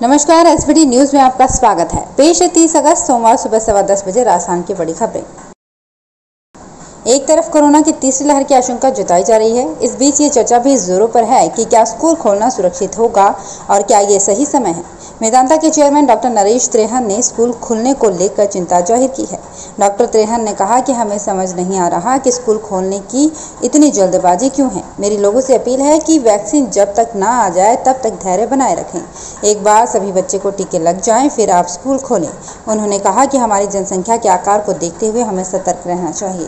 नमस्कार, SBT news में आपका स्वागत है। पेश है 30 अगस्त सोमवार सुबह 10:15 बजे राजस्थान की बड़ी खबरें। एक तरफ कोरोना की तीसरी लहर की आशंका जताई जा रही है, इस बीच ये चर्चा भी जोरों पर है कि क्या स्कूल खोलना सुरक्षित होगा और क्या ये सही समय है। मेदांता के चेयरमैन डॉक्टर नरेश त्रेहन ने स्कूल खुलने को लेकर चिंता जाहिर की है। डॉक्टर त्रेहन ने कहा कि हमें समझ नहीं आ रहा कि स्कूल खोलने की इतनी जल्दबाजी क्यों है। मेरी लोगों से अपील है कि वैक्सीन जब तक ना आ जाए तब तक धैर्य बनाए रखें। एक बार सभी बच्चे को टीके लग जाएं, फिर आप स्कूल खोलें। उन्होंने कहा कि हमारी जनसंख्या के आकार को देखते हुए हमें सतर्क रहना चाहिए।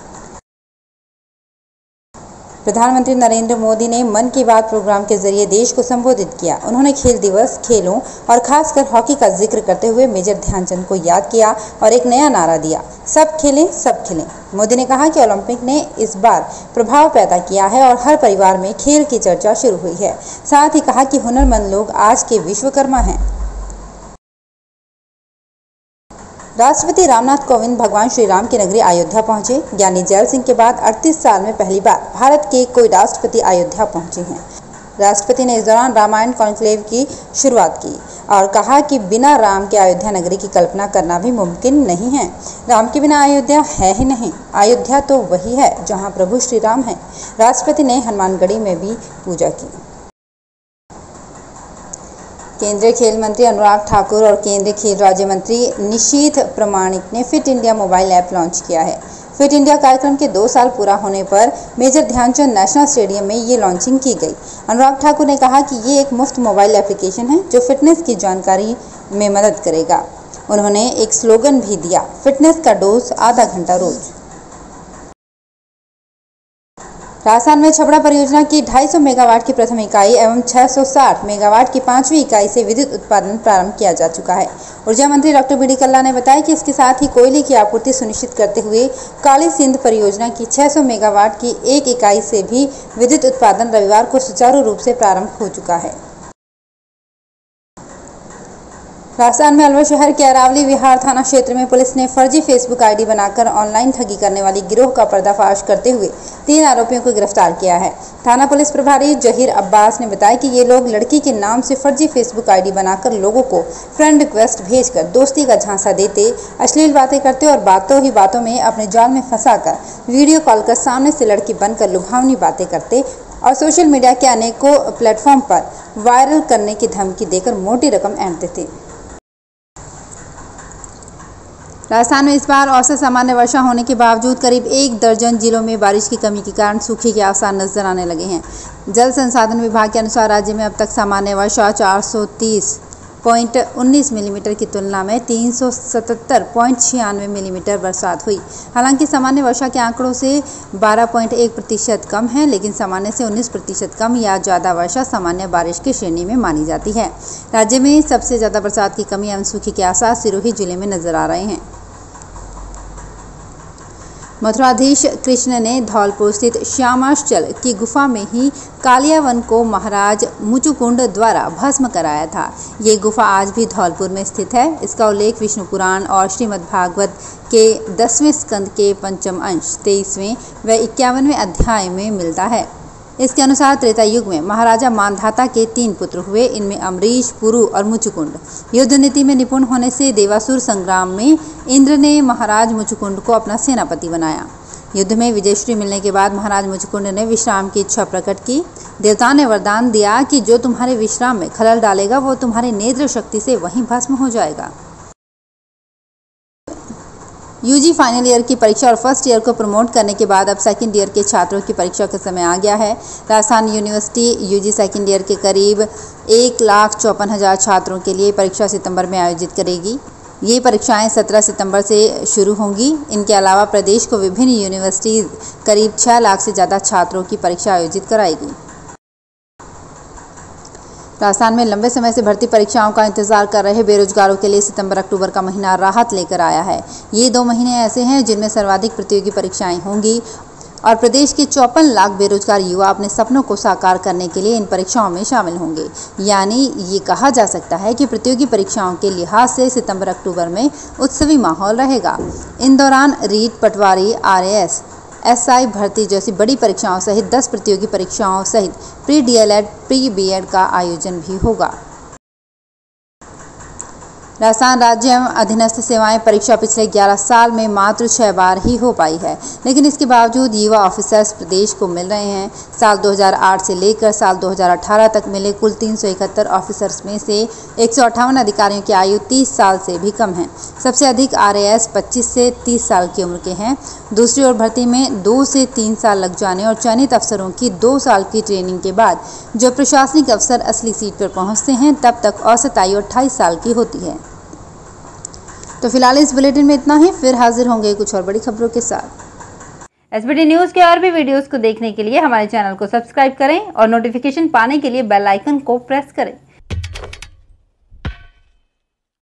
प्रधानमंत्री नरेंद्र मोदी ने मन की बात प्रोग्राम के जरिए देश को संबोधित किया। उन्होंने खेल दिवस, खेलों और खासकर हॉकी का जिक्र करते हुए मेजर ध्यानचंद को याद किया और एक नया नारा दिया, सब खेलें सब खिलें। मोदी ने कहा कि ओलंपिक ने इस बार प्रभाव पैदा किया है और हर परिवार में खेल की चर्चा शुरू हुई है। साथ ही कहा कि हुनरमंद लोग आज के विश्वकर्मा हैं। राष्ट्रपति रामनाथ कोविंद भगवान श्री राम की नगरी अयोध्या पहुंचे। ज्ञानी जैल सिंह के बाद 38 साल में पहली बार भारत के कोई राष्ट्रपति अयोध्या पहुंचे हैं। राष्ट्रपति ने इस दौरान रामायण कॉन्क्लेव की शुरुआत की और कहा कि बिना राम के अयोध्या नगरी की कल्पना करना भी मुमकिन नहीं है। राम के बिना अयोध्या है ही नहीं। अयोध्या तो वही है जहां प्रभु श्री राम है। राष्ट्रपति ने हनुमानगढ़ी में भी पूजा की। केंद्रीय खेल मंत्री अनुराग ठाकुर और केंद्रीय खेल राज्य मंत्री निशीथ प्रामाणिक ने fit India mobile app launch किया है। फिट इंडिया कार्यक्रम के 2 साल पूरा होने पर मेजर ध्यानचंद नेशनल स्टेडियम में ये लॉन्चिंग की गई। अनुराग ठाकुर ने कहा कि ये एक मुफ्त मोबाइल एप्लीकेशन है जो फिटनेस की जानकारी में मदद करेगा। उन्होंने एक स्लोगन भी दिया, फिटनेस का डोज आधा घंटा रोज। राजस्थान में छबड़ा परियोजना की 250 मेगावाट की प्रथम इकाई एवं 660 मेगावाट की 5वीं इकाई से विद्युत उत्पादन प्रारंभ किया जा चुका है। ऊर्जा मंत्री डॉक्टर बी डी कल्ला ने बताया कि इसके साथ ही कोयले की आपूर्ति सुनिश्चित करते हुए काली सिंध परियोजना की 600 मेगावाट की एक इकाई से भी विद्युत उत्पादन रविवार को सुचारू रूप से प्रारंभ हो चुका है। राजस्थान में अलवर शहर के अरावली विहार थाना क्षेत्र में पुलिस ने फर्जी फेसबुक आईडी बनाकर ऑनलाइन ठगी करने वाली गिरोह का पर्दाफाश करते हुए 3 आरोपियों को गिरफ्तार किया है। थाना पुलिस प्रभारी जहीर अब्बास ने बताया कि ये लोग लड़की के नाम से फर्जी फेसबुक आईडी बनाकर लोगों को फ्रेंड रिक्वेस्ट भेजकर दोस्ती का झांसा देते, अश्लील बातें करते और बातों ही बातों में अपने जाल में फंसाकर वीडियो कॉल कर सामने से लड़की बनकर लुभावनी बातें करते और सोशल मीडिया के अनेकों प्लेटफॉर्म पर वायरल करने की धमकी देकर मोटी रकम ऐंठते थे। राजस्थान में इस बार औसत सामान्य वर्षा होने के बावजूद करीब 1 दर्जन जिलों में बारिश की कमी के कारण सूखे के आसार नजर आने लगे हैं। जल संसाधन विभाग के अनुसार राज्य में अब तक सामान्य वर्षा 430.19 मिलीमीटर की तुलना में 377.96 मिलीमीटर बरसात हुई। हालांकि सामान्य वर्षा के आंकड़ों से 12.1% कम है, लेकिन सामान्य से 19% कम या ज़्यादा वर्षा सामान्य बारिश की श्रेणी में मानी जाती है। राज्य में सबसे ज़्यादा बरसात की कमी एवं सूखे के आसार सिरोही जिले में नजर आ रहे हैं। मथुराधीश कृष्ण ने धौलपुर स्थित श्यामाश्चल की गुफा में ही कालियावन को महाराज मुचुकुंड द्वारा भस्म कराया था। ये गुफा आज भी धौलपुर में स्थित है। इसका उल्लेख विष्णु पुराण और श्रीमद्भागवत के 10वें स्कंद के 5म अंश 23वें व 51वें अध्याय में मिलता है। इसके अनुसार त्रेता युग में महाराजा मानधाता के 3 पुत्र हुए। इनमें अमरीश, पुरु और मुचुकुंड। युद्ध नीति में निपुण होने से देवासुर संग्राम में इंद्र ने महाराज मुचुकुंड को अपना सेनापति बनाया। युद्ध में विजयश्री मिलने के बाद महाराज मुचुकुंड ने विश्राम की इच्छा प्रकट की। देवता ने वरदान दिया कि जो तुम्हारे विश्राम में खलल डालेगा वो तुम्हारी नेत्र शक्ति से वहीं भस्म हो जाएगा। यूजी फाइनल ईयर की परीक्षा और फर्स्ट ईयर को प्रमोट करने के बाद अब सेकंड ईयर के छात्रों की परीक्षा का समय आ गया है। Rajasthan university UG second year के करीब 1,54,000 छात्रों के लिए परीक्षा सितंबर में आयोजित करेगी। ये परीक्षाएं 17 सितंबर से शुरू होंगी। इनके अलावा प्रदेश को विभिन्न यूनिवर्सिटीज करीब 6 लाख से ज़्यादा छात्रों की परीक्षा आयोजित कराएगी। राजस्थान में लंबे समय से भर्ती परीक्षाओं का इंतजार कर रहे बेरोजगारों के लिए सितंबर-अक्टूबर का महीना राहत लेकर आया है। ये 2 महीने ऐसे हैं जिनमें सर्वाधिक प्रतियोगी परीक्षाएं होंगी और प्रदेश के 54 लाख बेरोजगार युवा अपने सपनों को साकार करने के लिए इन परीक्षाओं में शामिल होंगे। यानी ये कहा जा सकता है कि प्रतियोगी परीक्षाओं के लिहाज से सितंबर-अक्टूबर में उत्सवी माहौल रहेगा। इन दौरान रीट, पटवारी, RAS, SI भर्ती जैसी बड़ी परीक्षाओं सहित 10 प्रतियोगी परीक्षाओं सहित प्री DLED, प्री BEd का आयोजन भी होगा। राजस्थान राज्य एवं अधीनस्थ सेवाएं परीक्षा पिछले 11 साल में मात्र 6 बार ही हो पाई है, लेकिन इसके बावजूद युवा ऑफिसर्स प्रदेश को मिल रहे हैं। साल 2008 से लेकर साल 2018 तक मिले कुल 371 ऑफिसर्स में से 158 अधिकारियों की आयु 30 साल से भी कम है। सबसे अधिक RAS 25 से 30 साल की उम्र के हैं। दूसरी ओर भर्ती में 2 से 3 साल लग जाने और चयनित अफसरों की 2 साल की ट्रेनिंग के बाद जो प्रशासनिक अफसर असली सीट पर पहुंचते हैं, तब तक औसत आयु 28 साल की होती है। तो फिलहाल इस बुलेटिन में इतना ही, फिर हाजिर होंगे कुछ और बड़ी खबरों के साथ। SBT न्यूज़ के और भी वीडियोस को देखने के लिए हमारे चैनल को सब्सक्राइब करें और नोटिफिकेशन पाने के लिए बेल आइकन को प्रेस करें।